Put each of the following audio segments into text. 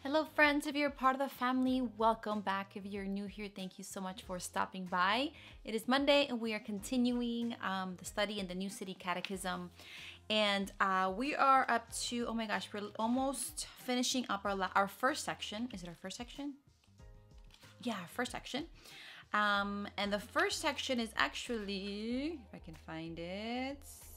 Hello friends, if you're part of the family, welcome back. If you're new here, thank you so much for stopping by. It is Monday and we are continuing the study in the New City Catechism. And we are up to, oh my gosh, we're almost finishing up our first section. Is it our first section? Yeah, first section. And the first section is actually, if I can find it.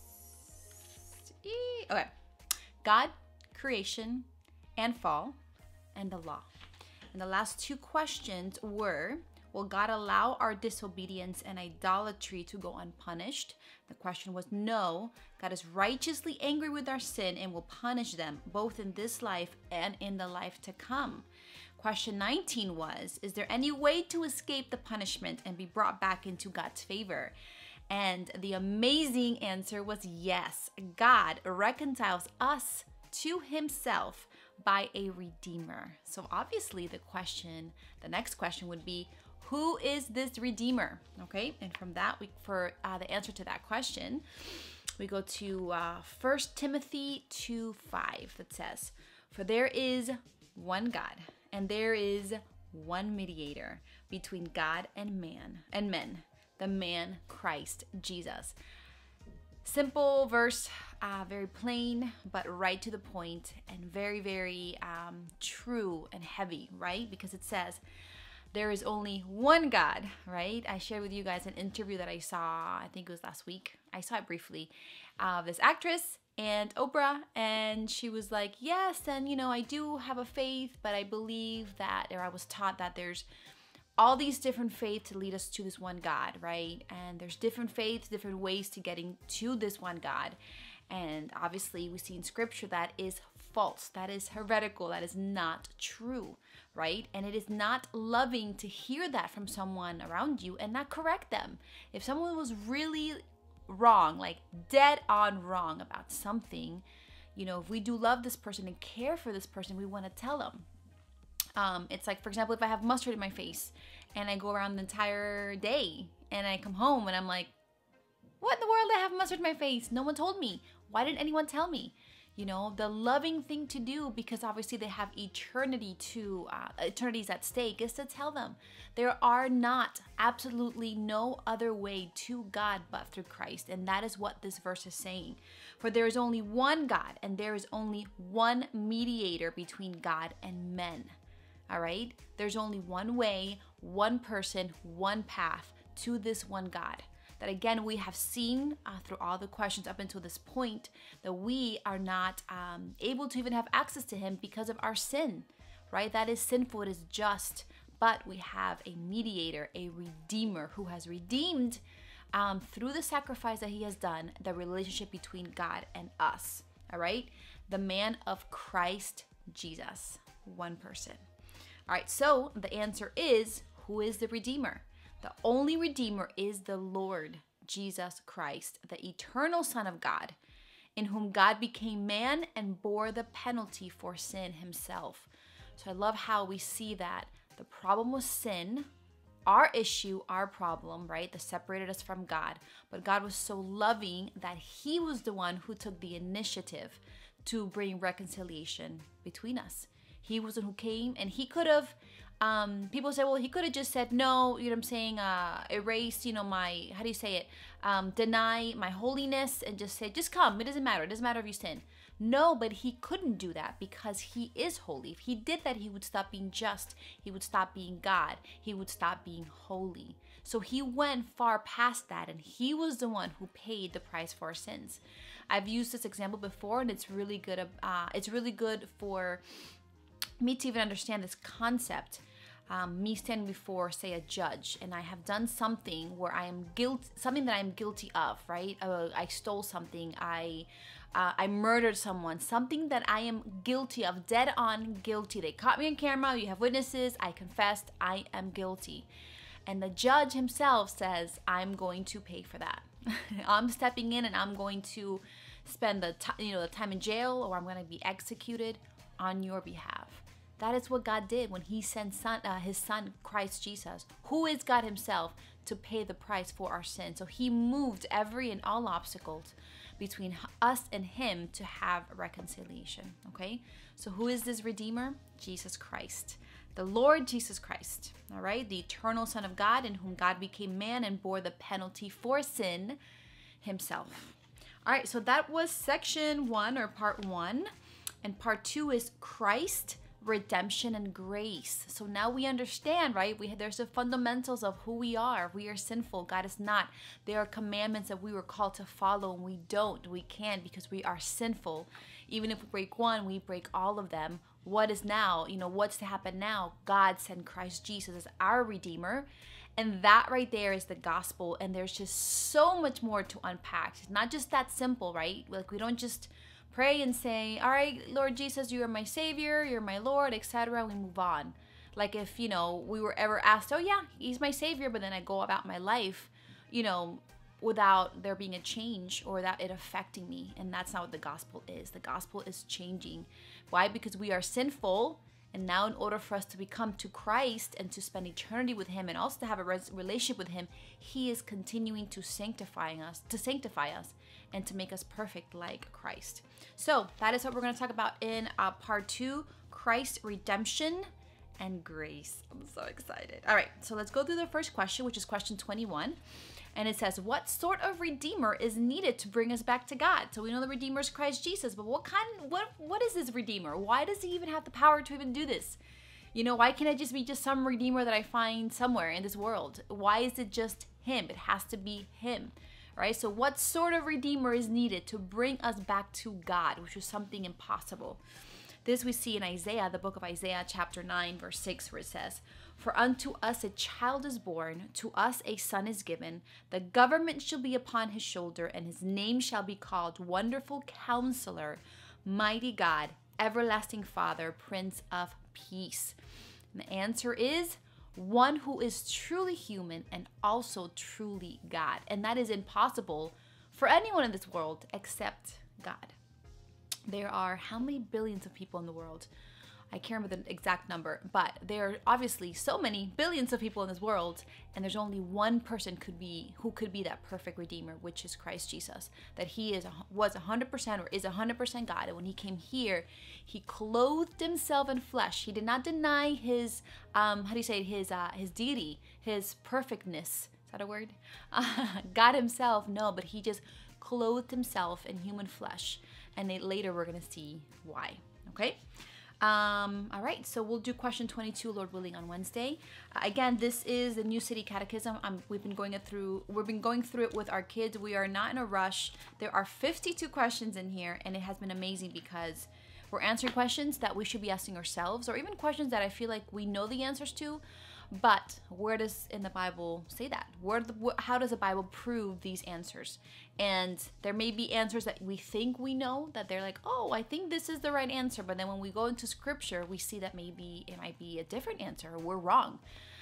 Okay. God, creation, and fall, and the law. And the last two questions were, will God allow our disobedience and idolatry to go unpunished? The question was no. God is righteously angry with our sin and will punish them both in this life and in the life to come. Question 19 was, is there any way to escape the punishment and be brought back into God's favor? And the amazing answer was yes. God reconciles us to himself by a redeemer. So obviously the next question would be, who is this redeemer? Okay, and from that, for the answer to that question, we go to 1 Timothy 2:5 that says, for there is one God, and there is one mediator between God and men, the man Christ Jesus. Simple verse, very plain, but right to the point, and very, very true and heavy, right? Because it says there is only one God, right? I shared with you guys an interview that I saw, I think it was last week. I saw it briefly, this actress and Oprah, and she was like, yes, and I do have a faith, but I believe that, or I was taught that there's all these different faiths to lead us to this one God, right? And there's different faiths, different ways to getting to this one God. And obviously we see in scripture that is false, that is heretical, that is not true, right? And it is not loving to hear that from someone around you and not correct them. If someone was really wrong, like dead on wrong about something, if we do love this person and care for this person, we want to tell them. It's like, for example, if I have mustard in my face and I go around the entire day and I come home and I'm like, what in the world? I have mustard in my face. No one told me. Why didn't anyone tell me? The loving thing to do, because obviously they have eternity's at stake, is to tell them there are absolutely no other way to God but through Christ. And that is what this verse is saying. For there is only one God and there is only one mediator between God and men. All right? There's only one way, one person, one path to this one God. That again, we have seen through all the questions up until this point that we are not able to even have access to him because of our sin, right? That is sinful, it is just, but we have a mediator, a redeemer who has redeemed through the sacrifice that he has done, the relationship between God and us, all right? The man of Christ Jesus, one person. All right, so the answer is, who is the redeemer? The only redeemer is the Lord Jesus Christ, the eternal Son of God, in whom God became man and bore the penalty for sin himself. So I love how we see that the problem was sin, our issue, our problem, right? That separated us from God. But God was so loving that he was the one who took the initiative to bring reconciliation between us. He was the one who came, and he could have, people say, well, he could have just said, no, you know what I'm saying, erase, my, how do you say it, deny my holiness and just say, just come, it doesn't matter if you sin. No, but he couldn't do that because he is holy. If he did that, he would stop being just, he would stop being God, he would stop being holy. So he went far past that, and he was the one who paid the price for our sins. I've used this example before, and it's really good for me to even understand this concept. Me standing before, say, a judge, and I have done something where I am something that I'm guilty of, right? I stole something, I murdered someone, something that I am guilty of, dead on guilty. They caught me on camera, you have witnesses, I confessed, I am guilty. And the judge himself says, I'm going to pay for that. I'm stepping in and I'm going to spend the time in jail, or I'm going to be executed on your behalf. That is what God did when he sent his son, Christ Jesus, who is God himself, to pay the price for our sin. So he moved every and all obstacles between us and him to have reconciliation. Okay, so who is this Redeemer? Jesus Christ, the Lord Jesus Christ. All right, the eternal Son of God, in whom God became man and bore the penalty for sin himself. All right, so that was section 1 or part 1, and part 2 is Christ, redemption, and grace. So now we understand, right? There's the fundamentals of who we are. We are sinful. God is not. There are commandments that we were called to follow, and we don't. We can't because we are sinful. Even if we break one, we break all of them. What is now? What's to happen now? God sent Christ Jesus as our Redeemer. And that right there is the gospel. And there's just so much more to unpack. It's not just that simple, right? Like, we don't just pray and say, all right, Lord Jesus, you are my Savior, you're my Lord, etc. We move on. Like if, we were ever asked, oh yeah, he's my Savior, but then I go about my life, without there being a change or without it affecting me. And that's not what the gospel is. The gospel is changing. Why? Because we are sinful. And now in order for us to become to Christ and to spend eternity with him and also to have a relationship with him, he is continuing to sanctify us and to make us perfect like Christ. So that is what we're going to talk about in part 2, Christ, redemption, and grace. I'm so excited. All right, so let's go through the first question, which is question 21. And it says, what sort of Redeemer is needed to bring us back to God? So we know the Redeemer is Christ Jesus, but what is this Redeemer? Why does he even have the power to even do this? Why can't it just be some Redeemer that I find somewhere in this world? Why is it just him? It has to be him, right? So what sort of Redeemer is needed to bring us back to God, which is something impossible? This we see in Isaiah, the book of Isaiah, chapter 9, verse 6, where it says, for unto us a child is born, to us a son is given. The government shall be upon his shoulder, and his name shall be called Wonderful Counselor, Mighty God, Everlasting Father, Prince of Peace. And the answer is one who is truly human and also truly God. And that is impossible for anyone in this world except God. There are how many billions of people in the world? I can't remember the exact number, but there are obviously so many billions of people in this world, and there's only one person who could be that perfect Redeemer, which is Christ Jesus. That he was 100% or is 100% God, and when he came here, he clothed himself in flesh. He did not deny his his deity, his perfectness. Is that a word? God himself, no, but he just clothed himself in human flesh, and later we're gonna see why. Okay. All right, so we'll do question 22, Lord willing, on Wednesday. Again, this is the New City Catechism. We've been going through it with our kids. We are not in a rush. There are 52 questions in here, and it has been amazing because we're answering questions that we should be asking ourselves, or even questions that I feel like we know the answers to, but where does in the Bible say that? How does the Bible prove these answers? And there may be answers that we think we know, that they're like, oh, I think this is the right answer. But then when we go into scripture, we see that maybe it might be a different answer, or we're wrong.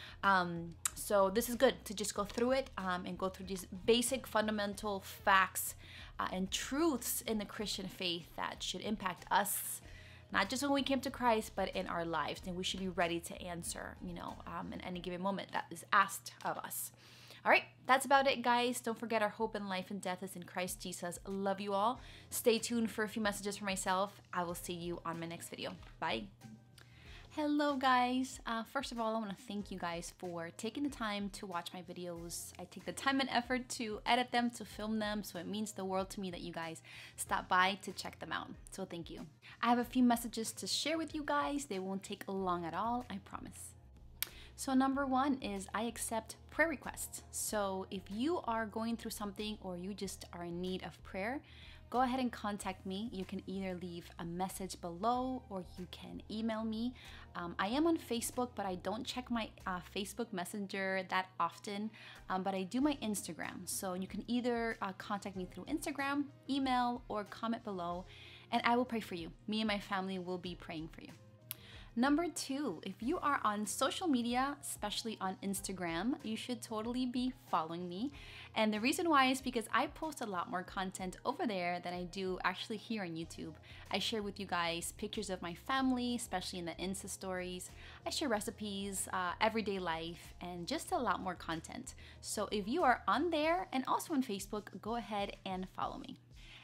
So this is good to just go through it and go through these basic fundamental facts and truths in the Christian faith that should impact us, not just when we came to Christ, but in our lives. And we should be ready to answer, in any given moment that is asked of us. All right, that's about it, guys. Don't forget our hope in life and death is in Christ Jesus. Love you all. Stay tuned for a few messages for myself. I will see you on my next video. Bye. Hello, guys. First of all, I want to thank you guys for taking the time to watch my videos. I take the time and effort to edit them, to film them, so it means the world to me that you guys stop by to check them out. So thank you. I have a few messages to share with you guys. They won't take long at all, I promise. So number 1 is I accept prayer requests. So if you are going through something or you just are in need of prayer, go ahead and contact me. You can either leave a message below or you can email me. I am on Facebook, but I don't check my Facebook Messenger that often, but I do my Instagram. So you can either contact me through Instagram, email, or comment below, and I will pray for you. Me and my family will be praying for you. Number 2, if you are on social media, especially on Instagram, you should totally be following me. And the reason why is because I post a lot more content over there than I do actually here on YouTube. I share with you guys pictures of my family, especially in the Insta stories. I share recipes, everyday life, and just a lot more content. So if you are on there and also on Facebook, go ahead and follow me.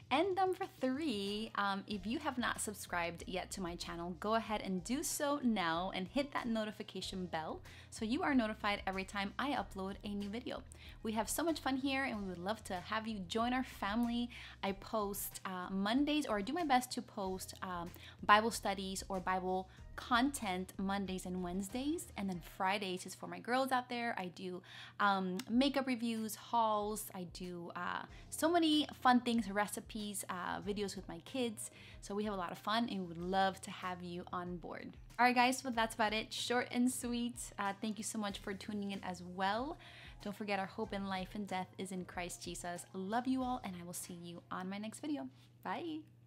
And number 3, if you have not subscribed yet to my channel, go ahead and do so now and hit that notification bell so you are notified every time I upload a new video. We have so much fun here and we would love to have you join our family. I post Mondays, or I do my best to post Bible studies or Bible content Mondays and Wednesdays, and then Fridays is for my girls out there. I do makeup reviews, hauls, I do so many fun things, recipes, videos with my kids. So we have a lot of fun and we would love to have you on board. All right guys, well that's about it, short and sweet. Thank you so much for tuning in as well. Don't forget, our hope in life and death is in Christ Jesus. Love you all, and I will see you on my next video. Bye.